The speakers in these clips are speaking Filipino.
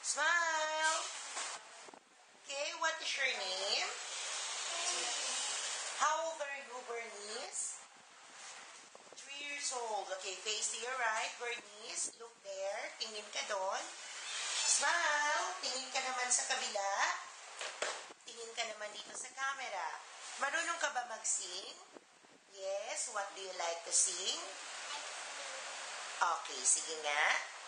Smile. Okay, what is your name? How old are you, Bernice? 3 years old. Okay, face to your right, Bernice. Look there. Tingin ka doon. Smile. Tingin ka naman sa kabila. Tingin ka naman dito sa camera. Marunong ka ba mag-sing? Yes. What do you like to sing? Okay, sige nga.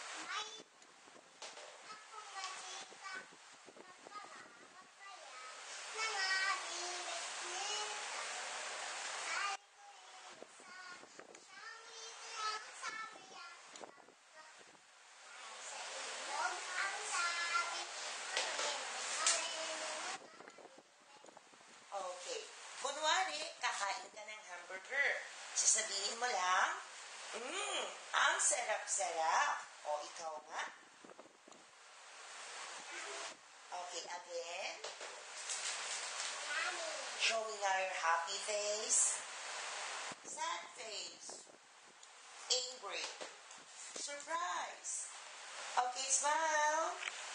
Okay. Kunwari, kakain ka ng hamburger. Sasabihin mo lang, ang sarap-sarap. O, ikaw nga. Okay, again. Showing our happy face. Sad face. Angry. Surprise. Okay, smile.